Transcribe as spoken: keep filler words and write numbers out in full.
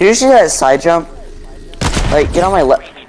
Did you see that side jump? Like, get on my left.